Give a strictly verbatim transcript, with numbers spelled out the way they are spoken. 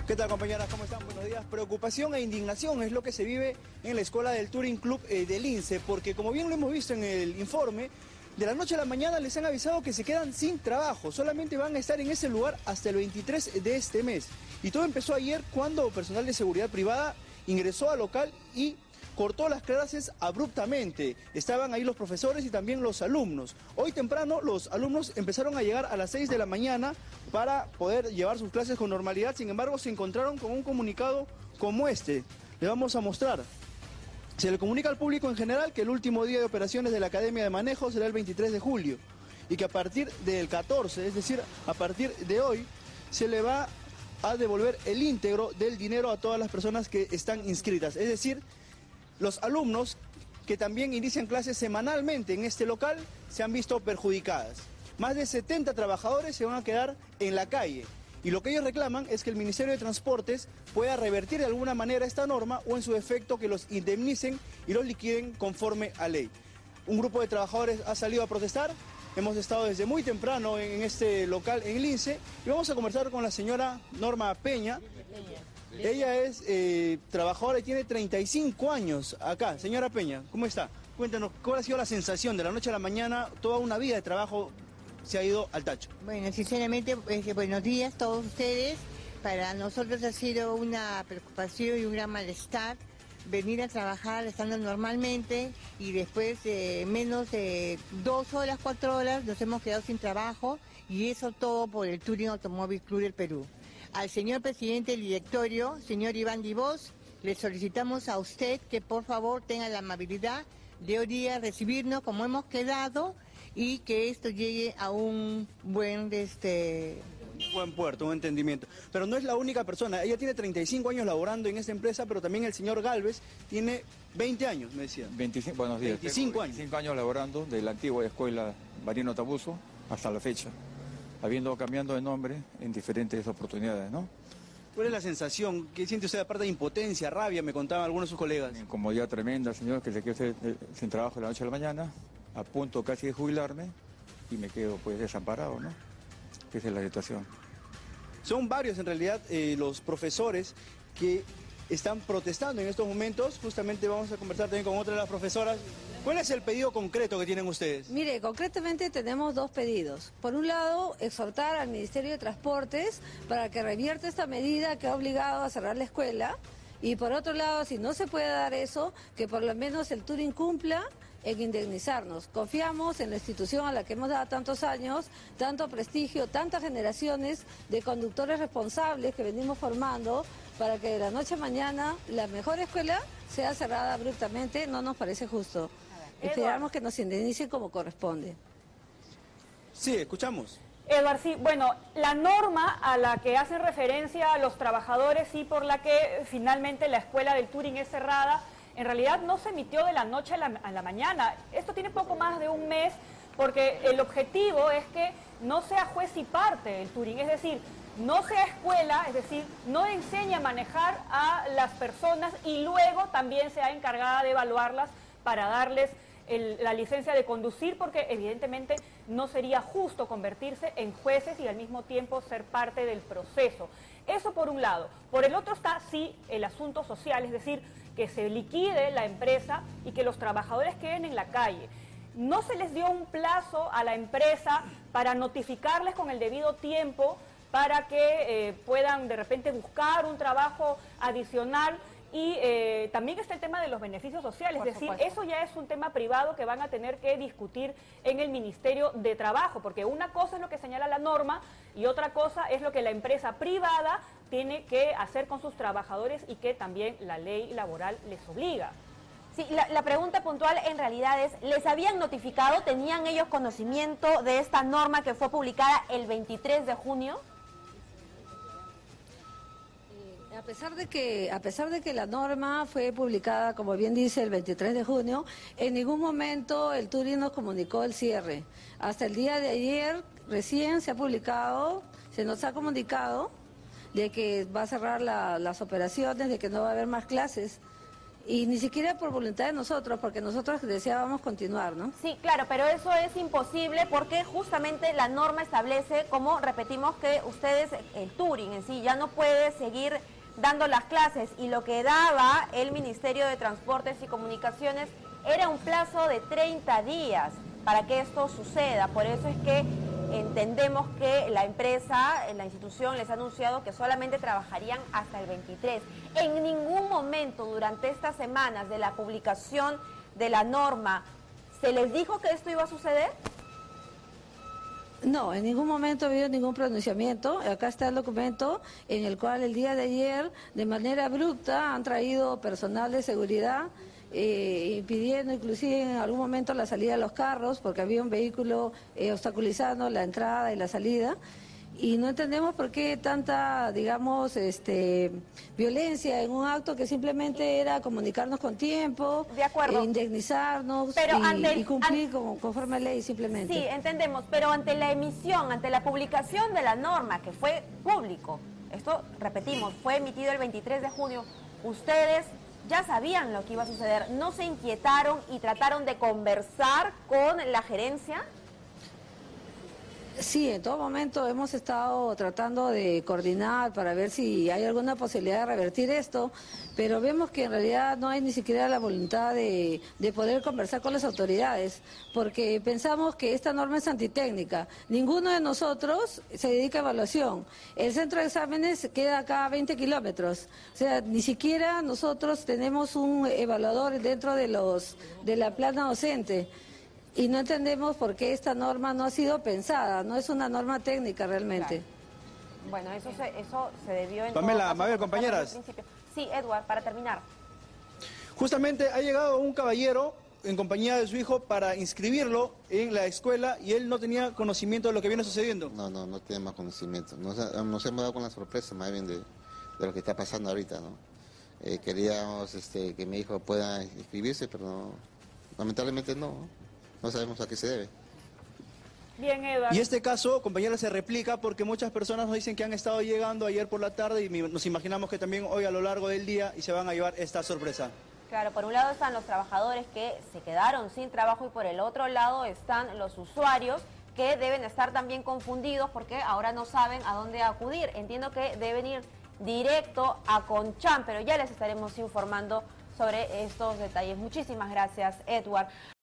¿Qué tal, compañeras? ¿Cómo están? Buenos días. Preocupación e indignación es lo que se vive en la escuela del Touring Club eh, del INSE, porque como bien lo hemos visto en el informe, de la noche a la mañana les han avisado que se quedan sin trabajo, solamente van a estar en ese lugar hasta el veintitrés de este mes. Y todo empezó ayer cuando personal de seguridad privada ingresó al local y cortó las clases abruptamente. Estaban ahí los profesores y también los alumnos. Hoy temprano los alumnos empezaron a llegar a las seis de la mañana para poder llevar sus clases con normalidad. Sin embargo, se encontraron con un comunicado como este. Les vamos a mostrar. Se le comunica al público en general que el último día de operaciones de la Academia de Manejo será el veintitrés de julio y que a partir del catorce, es decir, a partir de hoy, se le va a devolver el íntegro del dinero a todas las personas que están inscritas. Es decir, los alumnos que también inician clases semanalmente en este local se han visto perjudicadas. Más de setenta trabajadores se van a quedar en la calle. Y lo que ellos reclaman es que el Ministerio de Transportes pueda revertir de alguna manera esta norma o en su defecto que los indemnicen y los liquiden conforme a ley. Un grupo de trabajadores ha salido a protestar. Hemos estado desde muy temprano en este local en el INSE y vamos a conversar con la señora Norma Peña. Ella es eh, trabajadora y tiene treinta y cinco años acá. Señora Peña, ¿cómo está? Cuéntanos, ¿cuál ha sido la sensación de la noche a la mañana? Toda una vida de trabajo se ha ido al tacho. Bueno, sinceramente, eh, buenos días a todos ustedes. Para nosotros ha sido una preocupación y un gran malestar venir a trabajar estando normalmente y después de eh, menos de dos horas, cuatro horas nos hemos quedado sin trabajo y eso todo por el Touring Automóvil Club del Perú. Al señor presidente del directorio, señor Iván Divos, le solicitamos a usted que por favor tenga la amabilidad de hoy día recibirnos como hemos quedado y que esto llegue a un buen este un buen puerto, un entendimiento. Pero no es la única persona, ella tiene treinta y cinco años laborando en esta empresa, pero también el señor Galvez tiene veinte años, me decía. veinticinco, buenos días. veinticinco años. veinticinco años laborando de la antigua escuela Marino Tabuso hasta la fecha, habiendo cambiado de nombre en diferentes oportunidades, ¿no? ¿Cuál es la sensación? ¿Qué siente usted aparte de impotencia, rabia? Me contaban algunos de sus colegas. Una incomodidad tremenda, señor, que se quede sin trabajo de la noche a la mañana, a punto casi de jubilarme y me quedo pues desamparado, ¿no? Esa es la situación. Son varios en realidad eh, los profesores que están protestando en estos momentos. Justamente vamos a conversar también con otra de las profesoras. ¿Cuál es el pedido concreto que tienen ustedes? Mire, concretamente tenemos dos pedidos. Por un lado, exhortar al Ministerio de Transportes para que revierta esta medida que ha obligado a cerrar la escuela. Y por otro lado, si no se puede dar eso, que por lo menos el Touring cumpla en indemnizarnos. Confiamos en la institución a la que hemos dado tantos años, tanto prestigio, tantas generaciones de conductores responsables que venimos formando para que de la noche a mañana la mejor escuela sea cerrada abruptamente. No nos parece justo. Esperamos que nos indemnicen como corresponde. Sí, escuchamos. Eduard, sí, bueno, la norma a la que hacen referencia los trabajadores y por la que finalmente la escuela del Touring es cerrada, en realidad no se emitió de la noche a la, a la mañana. Esto tiene poco más de un mes porque el objetivo es que no sea juez y parte el Touring, es decir, no sea escuela, es decir, no enseñe a manejar a las personas y luego también sea encargada de evaluarlas para darles el, la licencia de conducir, porque evidentemente no sería justo convertirse en jueces y al mismo tiempo ser parte del proceso. Eso por un lado. Por el otro está sí el asunto social, es decir, que se liquide la empresa y que los trabajadores queden en la calle. No se les dio un plazo a la empresa para notificarles con el debido tiempo para que eh, puedan de repente buscar un trabajo adicional. Y eh, también está el tema de los beneficios sociales, es decir, eso ya es un tema privado que van a tener que discutir en el Ministerio de Trabajo, porque una cosa es lo que señala la norma y otra cosa es lo que la empresa privada tiene que hacer con sus trabajadores y que también la ley laboral les obliga. Sí, la, la pregunta puntual en realidad es, ¿les habían notificado, tenían ellos conocimiento de esta norma que fue publicada el veintitrés de junio? A pesar de que, a pesar de que la norma fue publicada, como bien dice, el veintitrés de junio, en ningún momento el Touring nos comunicó el cierre. Hasta el día de ayer recién se ha publicado, se nos ha comunicado de que va a cerrar la, las operaciones, de que no va a haber más clases. Y ni siquiera por voluntad de nosotros, porque nosotros deseábamos continuar, ¿no? Sí, claro, pero eso es imposible porque justamente la norma establece, como repetimos, que ustedes, el Turing en sí, ya no puede seguir dando las clases, y lo que daba el Ministerio de Transportes y Comunicaciones era un plazo de treinta días para que esto suceda. Por eso es que entendemos que la empresa, la institución les ha anunciado que solamente trabajarían hasta el veintitrés. En ningún momento durante estas semanas de la publicación de la norma, ¿se les dijo que esto iba a suceder? No, en ningún momento ha habido ningún pronunciamiento. Acá está el documento en el cual el día de ayer, de manera abrupta, han traído personal de seguridad, eh, impidiendo inclusive en algún momento la salida de los carros, porque había un vehículo eh, obstaculizando la entrada y la salida. Y no entendemos por qué tanta, digamos, este, violencia en un acto que simplemente era comunicarnos con tiempo, de acuerdo, e indemnizarnos pero y, ante el, y cumplir an... con, conforme a ley simplemente. Sí, entendemos, pero ante la emisión, ante la publicación de la norma, que fue público, esto, repetimos, fue emitido el veintitrés de junio, ustedes ya sabían lo que iba a suceder, ¿no se inquietaron y trataron de conversar con la gerencia? Sí, en todo momento hemos estado tratando de coordinar para ver si hay alguna posibilidad de revertir esto, pero vemos que en realidad no hay ni siquiera la voluntad de, de poder conversar con las autoridades, porque pensamos que esta norma es antitécnica. Ninguno de nosotros se dedica a evaluación. El centro de exámenes queda acá a veinte kilómetros, o sea, ni siquiera nosotros tenemos un evaluador dentro de, los, de la plana docente. Y no entendemos por qué esta norma no ha sido pensada, no es una norma técnica realmente. Claro. Bueno, eso se, eso se debió en Pamela, Mabel, compañeras. Sí, Edward, para terminar. Justamente ha llegado un caballero en compañía de su hijo para inscribirlo en la escuela y él no tenía conocimiento de lo que viene sucediendo. No, no, no tiene más conocimiento. Nos, nos hemos dado con la sorpresa más bien de, de lo que está pasando ahorita, ¿no? Eh, queríamos este, que mi hijo pueda inscribirse, pero no, lamentablemente no. No sabemos a qué se debe. Bien, Edward. Y este caso, compañera, se replica porque muchas personas nos dicen que han estado llegando ayer por la tarde y nos imaginamos que también hoy a lo largo del día y se van a llevar esta sorpresa. Claro, por un lado están los trabajadores que se quedaron sin trabajo y por el otro lado están los usuarios que deben estar también confundidos porque ahora no saben a dónde acudir. Entiendo que deben ir directo a Concham, pero ya les estaremos informando sobre estos detalles. Muchísimas gracias, Edward.